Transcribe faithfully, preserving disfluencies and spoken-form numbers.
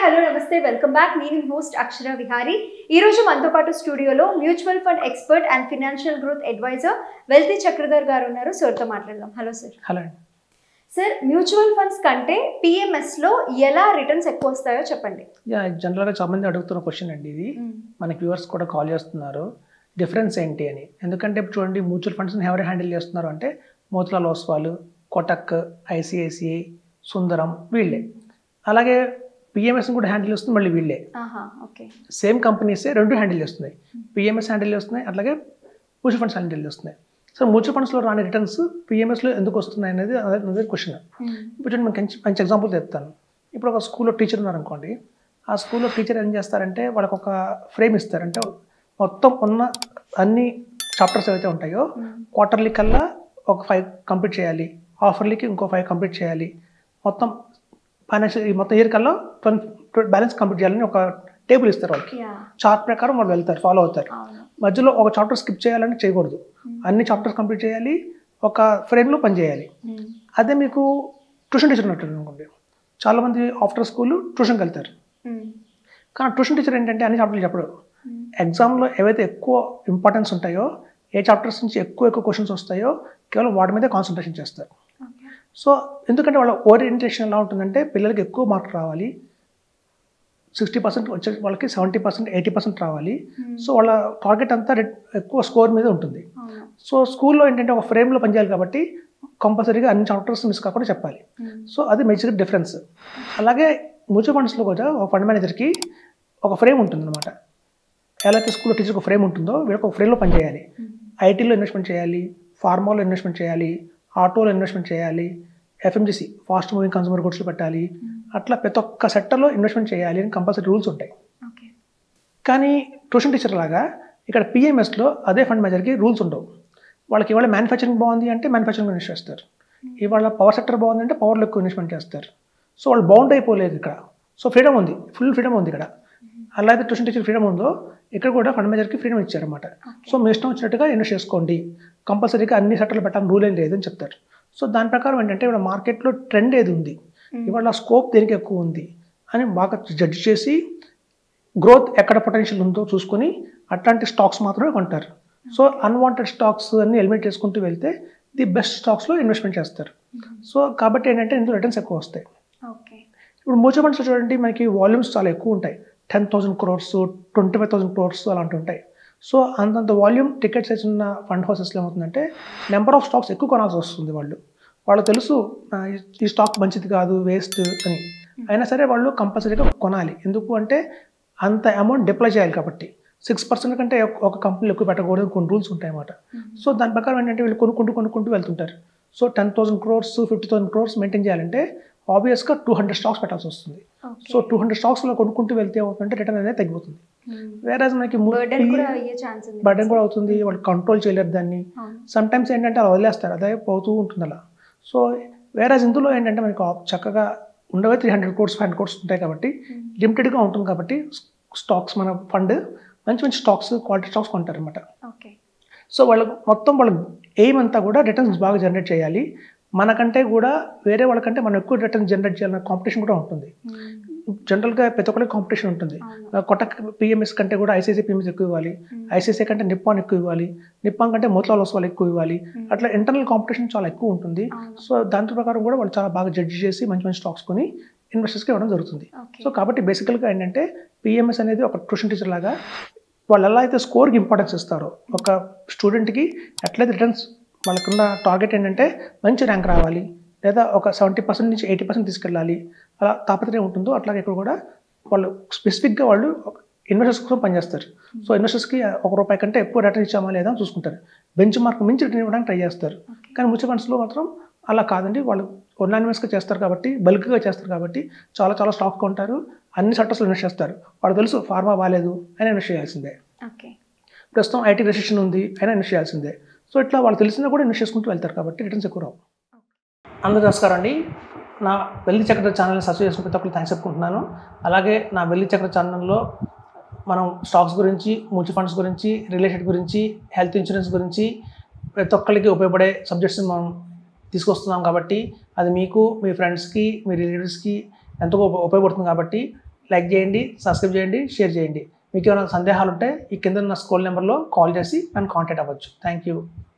Hello నమస్తే welcome back. నేను host Akshara Vihari. ఈ రోజు మనతో పాటు స్టూడియోలో mutual fund expert and financial growth advisor wealthy Chakradhar garu ఉన్నారు. సార్తో మాట్లాడదాం. Hello sir. Hello sir, mutual funds కంటే పిఎంఎస్ లో ఎలా రిటర్న్స్ ఎక్కువ వస్తాయో చెప్పండి. యా జనరల్గా చాలా మంది అడుగుతున్న క్వశ్చన్ అండి ఇది. మనకి వ్యూవర్స్ కూడా కాల్ చేస్తున్నారు డిఫరెన్స్ ఏంటి అని. ఎందుకంటే ఇప్పుడు చూడండి, మ్యూచువల్ ఫండ్స్ని ఎవరు హ్యాండిల్ చేస్తున్నారు అంటే మోతిలాల్ ఓస్వాల్, కోటక్, ఐసిఐసిఐ, సుందరం వీళ్ళే. అలాగే పిఎంఎస్ని కూడా హ్యాండిల్ చేస్తుంది మళ్ళీ వీళ్ళే. సేమ్ కంపెనీసే రెండు హ్యాండిల్ చేస్తున్నాయి. పిఎంఎస్ హ్యాండిల్ చేస్తున్నాయి, అట్లాగే మ్యూచువల్ ఫండ్స్ హ్యాండిల్ చేస్తున్నాయి. సో మ్యూచువల్ ఫండ్స్లో రాని రిటర్న్స్ పిఎంఎస్లో ఎందుకు వస్తున్నాయి అనేది అదే క్వశ్చన్. ఇప్పుడు చూడండి, మంచి మంచి ఎగ్జాంపుల్ చెప్తాను. ఇప్పుడు ఒక స్కూల్లో టీచర్ ఉన్నారనుకోండి, ఆ స్కూల్లో టీచర్ ఏం చేస్తారంటే వాళ్ళకి ఒక ఫ్రేమ్ ఇస్తారంటే మొత్తం ఉన్న అన్ని చాప్టర్స్ ఏవైతే ఉంటాయో క్వార్టర్లీ కల్లా ఒక ఫైవ్ కంప్లీట్ చేయాలి, హాఫర్లీకి ఇంకో ఫైవ్ కంప్లీట్ చేయాలి, మొత్తం ఫైనాన్షియల్ ఈ మొత్తం ఇయర్ కల్లా ట్వంటీ బ్యాలెన్స్ కంప్లీట్ చేయాలని ఒక టేబుల్ ఇస్తారు వాళ్ళకి. చార్ట్ ప్రకారం వాళ్ళు వెళ్తారు, ఫాలో అవుతారు. మధ్యలో ఒక చాప్టర్ స్కిప్ చేయాలని చేయకూడదు, అన్ని చాప్టర్స్ కంప్లీట్ చేయాలి, ఒక ఫ్రేమ్లో పని చేయాలి. అదే మీకు ట్యూషన్ టీచర్ ఉన్నట్టు అనుకోండి, చాలామంది ఆఫ్టర్ స్కూల్ ట్యూషన్కి వెళ్తారు. కానీ ట్యూషన్ టీచర్ ఏంటంటే అన్ని చాప్టర్లు చెప్పడు. ఎగ్జామ్లో ఏవైతే ఎక్కువ ఇంపార్టెన్స్ ఉంటాయో, ఏ చాప్టర్స్ నుంచి ఎక్కువ ఎక్కువ క్వశ్చన్స్ వస్తాయో కేవలం వాటి మీదే కాన్సన్ట్రేషన్ చేస్తారు. సో ఎందుకంటే వాళ్ళ ఓరియంటేషన్ ఎలా ఉంటుందంటే పిల్లలకి ఎక్కువ మార్క్ రావాలి, సిక్స్టీ పర్సెంట్ వచ్చే వాళ్ళకి సెవెంటీ పర్సెంట్ ఎయిటీ పర్సెంట్ రావాలి. సో వాళ్ళ టార్గెట్ అంతా ఎక్కువ స్కోర్ మీద ఉంటుంది. సో స్కూల్లో ఏంటంటే ఒక ఫ్రేమ్లో పనిచేయాలి కాబట్టి కంపల్సరీగా అన్ని చాప్టర్స్ మిస్ కాకుండా చెప్పాలి. సో అది మేజర్ డిఫరెన్స్. అలాగే మ్యూచువల్ ఫండ్స్లో కూడా ఒక ఫండ్ మేనేజర్కి ఒక ఫ్రేమ్ ఉంటుంది అనమాట. ఎలా అయితే స్కూల్లో టీచర్కి ఒక ఫ్రేమ్ ఉంటుందో వీళ్ళకి ఒక ఫ్రేమ్లో పనిచేయాలి. ఐటీలో ఇన్వెస్ట్మెంట్ చేయాలి, ఫార్మాలో ఇన్వెస్ట్మెంట్ చేయాలి, ఆటోలో ఇన్వెస్ట్మెంట్ చేయాలి, ఎఫ్ఎంజీసీ ఫాస్ట్ మూవింగ్ కన్సూమర్ గుడ్స్లో పెట్టాలి, అట్లా ప్రతి ఒక్క సెక్టర్లో ఇన్వెస్ట్మెంట్ చేయాలి అని కంపల్సరీ రూల్స్ ఉంటాయి. కానీ ట్యూషన్ టీచర్ లాగా ఇక్కడ పిఎంఎస్లో అదే ఫండ్ మేనేజర్కి రూల్స్ ఉండవు. వాళ్ళకి ఇవాళ మ్యానుఫ్యాక్చరింగ్ బాగుంది అంటే మ్యానుఫ్యాక్చరింగ్ ఇన్వెస్ట్ చేస్తారు, ఇవాళ పవర్ సెక్టర్ బాగుంది అంటే పవర్లో ఎక్కువ ఇన్వెస్ట్మెంట్ చేస్తారు. సో వాళ్ళు బౌండ్ అయిపోలేదు ఇక్కడ. సో ఫ్రీడమ్ ఉంది, ఫుల్ ఫ్రీడమ్ ఉంది ఇక్కడ. అలా అయితే ట్యూషన్ టీచర్ ఫ్రీడమ్ ఉందో ఇక్కడ కూడా ఫండ్ మేనేజర్కి ఫ్రీడమ్ ఇచ్చారన్నమాట. సో మీ ఇష్టం వచ్చినట్టుగా ఇన్వెస్ట్ చేసుకోండి, కంపల్సరీగా అన్ని సెక్టర్లు పెట్టాలని రూల్ ఏం లేదని చెప్తారు. సో దాని ప్రకారం ఏంటంటే ఇవాళ మార్కెట్లో ట్రెండ్ ఏది ఉంది, ఇవాళ స్కోప్ దేనికి ఎక్కువ ఉంది అని బాగా జడ్జ్ చేసి గ్రోత్ ఎక్కడ పొటెన్షియల్ ఉందో చూసుకొని అట్లాంటి స్టాక్స్ మాత్రమే కొంటారు. సో అన్వాంటెడ్ స్టాక్స్ అన్ని ఎలిమినేట్ చేసుకుంటూ వెళ్తే ది బెస్ట్ స్టాక్స్లో ఇన్వెస్ట్మెంట్ చేస్తారు. సో కాబట్టి ఏంటంటే ఇందులో రిటర్న్స్ ఎక్కువ వస్తాయి. ఇప్పుడు మ్యూచువల్ ఫండ్స్ చూడండి, మనకి వాల్యూమ్స్ చాలా ఎక్కువ ఉంటాయి. Ten thousand crores, twenty five thousand crores అలాంటి ఉంటాయి. సో అంతంత వాల్యూమ్ టికెట్ సైజ్ ఉన్న ఫండ్ హౌసెస్లో ఏమవుతుందంటే నెంబర్ ఆఫ్ స్టాక్స్ ఎక్కువ కొనాల్సి వస్తుంది. వాళ్ళు వాళ్ళు తెలుసు ఈ స్టాక్ మంచిది కాదు, వేస్ట్ అని, అయినా సరే వాళ్ళు కంపల్సరీగా కొనాలి. ఎందుకు అంటే అంత అమౌంట్ డిప్లాయ్ చేయాలి కాబట్టి. సిక్స్ పర్సెంట్ కంటే ఒక కంపెనీలో ఎక్కువ పెట్టకూడదు, కొన్ని రూల్స్ ఉంటాయి అన్నమాట. సో దాని ప్రకారం ఏంటంటే వీళ్ళు కొనుక్కుంటూ కొనుక్కుంటూ వెళ్తుంటారు. So ten thousand crores fifty thousand crores maintain చేయాలంటే ఆబ్వియస్గా టూ హండ్రెడ్ స్టాక్స్ పెట్టాల్సి వస్తుంది. సో టూ హండ్రెడ్ స్టాక్స్లో కొనుక్కుంటూ వెళ్తే ఏమవుతుందంటే రిటర్న్ అనేది తగ్గిపోతుంది. వేరే మనకి బర్డెన్ కూడా అవుతుంది, వాళ్ళు కంట్రోల్ చేయలేరు దాన్ని. సమ్ టైమ్స్ ఏంటంటే అలా వదిలేస్తారు, అదే పోతూ ఉంటుంది అలా. సో వేరే ఇందులో ఏంటంటే మనకి చక్కగా ఉండవే three hundred crores five hundred crores ఉంటాయి కాబట్టి లిమిటెడ్గా ఉంటుంది కాబట్టి స్టాక్స్ మన ఫండ్ మంచి మంచి స్టాక్స్ క్వాలిటీ స్టాక్స్ కొంటారు అనమాట. సో వాళ్ళకి మొత్తం వాళ్ళ ఎయిమ్ అంతా కూడా రిటర్న్స్ బాగా జనరేట్ చేయాలి. మనకంటే కూడా వేరే వాళ్ళకంటే మనం ఎక్కువ రిటర్న్ జనరేట్ చేయాలన్న కాంపిటీషన్ కూడా ఉంటుంది. జనరల్గా ప్రతి ఒక్కరికి కాంపిటీషన్ ఉంటుంది. కొటక్ పిఎంఎస్ కంటే కూడా ఐసీఐసీ పిఎంఎస్ ఎక్కువ ఇవ్వాలి, ఐసీఐసీ కంటే నిప్పాన్ ఎక్కువ ఇవ్వాలి, నిప్పాన్ కంటే మోతిలాల్ ఓస్వాల్ ఎక్కువ ఇవ్వాలి, అట్లా ఇంటర్నల్ కాంపిటీషన్ చాలా ఎక్కువ ఉంటుంది. సో దాని ప్రకారం కూడా వాళ్ళు చాలా బాగా జడ్జి చేసి మంచి మంచి స్టాక్స్ కొని ఇన్వెస్టర్స్కి ఇవ్వడం జరుగుతుంది. సో కాబట్టి బేసికల్గా ఏంటంటే పిఎంఎస్ అనేది ఒక ట్యూషన్ టీచర్ లాగా వాళ్ళు ఎలా అయితే స్కోర్కి ఇంపార్టెన్స్ ఇస్తారో, ఒక స్టూడెంట్కి ఎట్లయితే రిటర్న్స్ వాళ్ళకున్న టార్గెట్ ఏంటంటే మంచి ర్యాంక్ రావాలి, లేదా ఒక సెవెంటీ పర్సెంట్ నుంచి ఎయిటీ పర్సెంట్ తీసుకెళ్ళాలి, అలా తాపత్రయం ఉంటుందో అట్లాగే ఇక్కడ కూడా వాళ్ళు స్పెసిఫిక్గా వాళ్ళు ఇన్వెస్టర్స్ కోసం పనిచేస్తారు. సో ఇన్వెస్టర్స్కి ఒక రూపాయి కంటే ఎక్కువ రిటర్న్ ఇచ్చామా లేదా అని చూసుకుంటారు, బెంచ్ మార్క్ మించి రిటర్న్ ఇవ్వడానికి ట్రై చేస్తారు. కానీ మ్యూచువల్ ఫండ్స్లో మాత్రం అలా కాదండి, వాళ్ళు కొన్నాన్వెస్ట్గా చేస్తారు కాబట్టి, బల్క్గా చేస్తారు కాబట్టి చాలా చాలా స్టాక్ కొంటారు, అన్ని సెక్టర్స్లో ఇన్వెస్ట్ చేస్తారు. వాళ్ళు తెలుసు ఫార్మా బాగాలేదు అయినా ఇన్వెస్ట్ చేయాల్సిందే, ప్రస్తుతం ఐటీ రెసిషన్ ఉంది అయినా ఇన్వెస్ట్ చేయాల్సిందే. సో ఇట్లా వాళ్ళు తెలిసినా కూడా ఇన్వెస్ట్ చేసుకుంటూ వెళ్తారు కాబట్టి రిటర్న్స్ ఎక్కువ రావు. అందరూ నమస్కారం అండి. నా వెల్తీ చక్రధర్ ఛానల్ని సబ్స్క్రైబ్ చేసుకుని ప్రతి ఒక్కరు థ్యాంక్స్ చెప్పుకుంటున్నాను. అలాగే నా వెల్తీ చక్రధర్ ఛానల్లో మనం స్టాక్స్ గురించి, మ్యూచువల్ ఫండ్స్ గురించి, రియల్ ఎస్టేట్ గురించి, హెల్త్ ఇన్సూరెన్స్ గురించి ప్రతి ఒక్కరికి ఉపయోగపడే సబ్జెక్ట్స్ని మనం తీసుకొస్తున్నాం కాబట్టి అది మీకు, మీ ఫ్రెండ్స్కి, మీ రిలేటివ్స్కి ఎంతో ఉపయోగపడుతుంది. కాబట్టి లైక్ చేయండి, సబ్స్క్రైబ్ చేయండి, షేర్ చేయండి. మీకు ఏమైనా సందేహాలు ఉంటే ఈ కింద ఉన్న స్క్రోల్ నెంబర్లో కాల్ చేసి నన్ను కాంటాక్ట్ అవ్వచ్చు. Thank you.